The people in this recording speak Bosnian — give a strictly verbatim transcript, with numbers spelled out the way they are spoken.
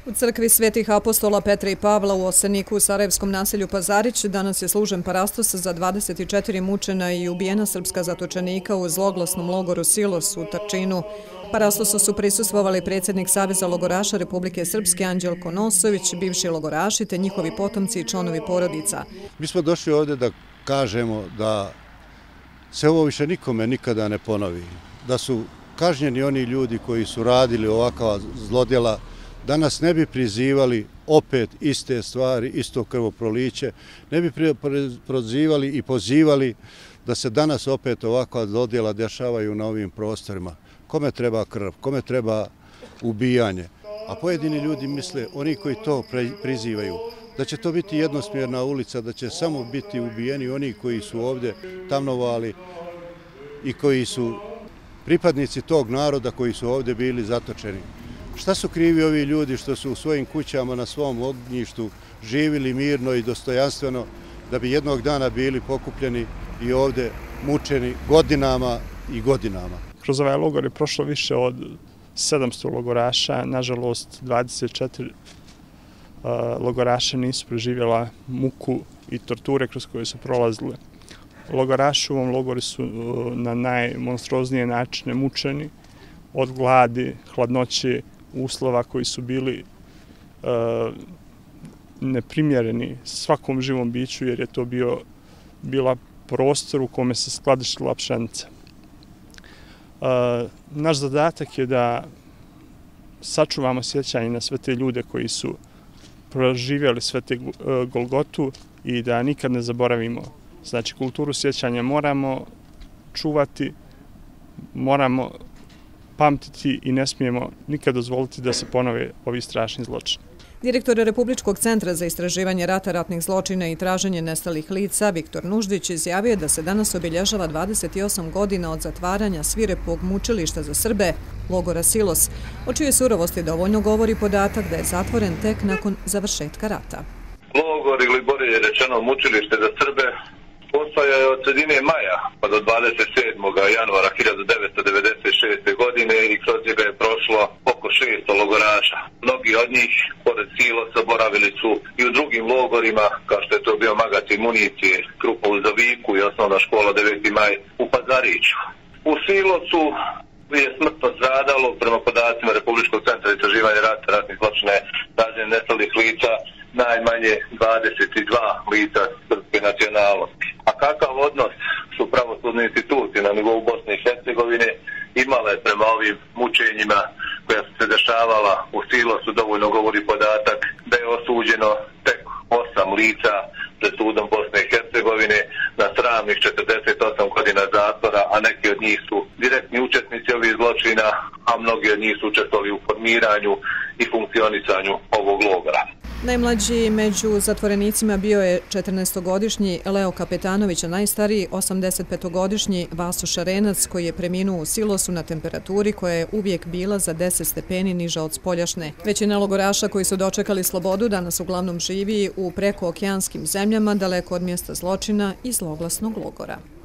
U crkvi Svetih apostola Petra i Pavla u Oseniku u sarajevskom naselju Pazarić danas je služen parastos za dvadeset četiri mučena i ubijena srpska zatočenika u zloglasnom logoru Silos u Trčinu. Parastosu su prisustvovali predsjednik Saveza logoraša Republike Srpske Anđelko Nosović, bivši logoraši te njihovi potomci i članovi porodica. Mi smo došli ovdje da kažemo da se ovo više nikome nikada ne ponovi, da su kažnjeni oni ljudi koji su radili ovakva zlodjela, danas ne bi prizivali opet iste stvari, isto krvoproliće, ne bi prozivali i pozivali da se danas opet ovakva zlodjela dešavaju na ovim prostorima. Kome treba krv, kome treba ubijanje? A pojedini ljudi misle, oni koji to prizivaju, da će to biti jednosmjerna ulica, da će samo biti ubijeni oni koji su ovdje tamnovali i koji su pripadnici tog naroda koji su ovdje bili zatočeni. Šta su krivi ovi ljudi što su u svojim kućama na svom ognjištu živjeli mirno i dostojanstveno, da bi jednog dana bili pokupljeni i ovdje mučeni godinama i godinama? Kroz ovaj logor je prošlo više od sedamsto logoraša, nažalost dvadeset četiri logoraša nisu preživjela muku i torture kroz koje su prolazile. Logoraši u ovom logoru su na najmonstruoznije načine mučeni od gladi, hladnoće, uslova koji su bili uh, neprimjereni svakom živom biću, jer je to bio, bila prostor u kome se skladištila pšenica. Uh, naš zadatak je da sačuvamo sjećanje na sve te ljude koji su proživjeli sve te uh, Golgotu i da nikad ne zaboravimo. Znači, kulturu sjećanja moramo čuvati, moramo pamtiti i ne smijemo nikad dozvoliti da se ponove ovi strašni zločini. Direktor Republičkog centra za istraživanje rata, ratnih zločina i traženje nestalih lica Viktor Nuždić izjavio da se danas obilježava dvadeset osam godina od zatvaranja svirepog mučilišta za Srbe, logora Silos, o čijoj surovosti dovoljno govori podatak da je zatvoren tek nakon završetka rata. Logor ili bolje rečeno mučilište za Srbe postojao je od sredine maja pa do dvadeset sedmog januara hiljadu devetsto devedeset šeste. godine i kroz njega je prošlo oko šesto logoraša. Mnogi od njih, pored Silosa, boravili su i u drugim logorima, kao što je to bio magacin municije, Krupa u Zaviku i osnovna škola deveti maj u Pazariću. U Silosu je smrtno stradalo, prema podacima Republičkog centra za istraživanje rata, ratnih zločina i traženja nestalih lica, najmanje dvadeset dva lica srpske nacionalnosti. A kakav odnos su pravosudne institucije na nivou Bosne i Hercegovine imale prema ovim mučenjima koja su se dešavala u Silosu, dovoljno govori podatak da je osuđeno tek osam lica pred sudom Bosne i Hercegovine na sramnih četrdeset osam godina zatvora, a neki od njih su direktni učesnici ovih zločina, a mnogi od njih su učestvovali u formiranju i funkcionisanju ovog logora. Najmlađi među zatvorenicima bio je četrnaestogodišnji Leo Kapetanović, a najstariji osamdesetpetogodišnji Vaso Šarenac, koji je preminuo u Silosu na temperaturi koja je uvijek bila za deset stepeni niža od spoljašnje. Većina logoraša koji su dočekali slobodu danas uglavnom živi u prekookeanskim zemljama, daleko od mjesta zločina i zloglasnog logora.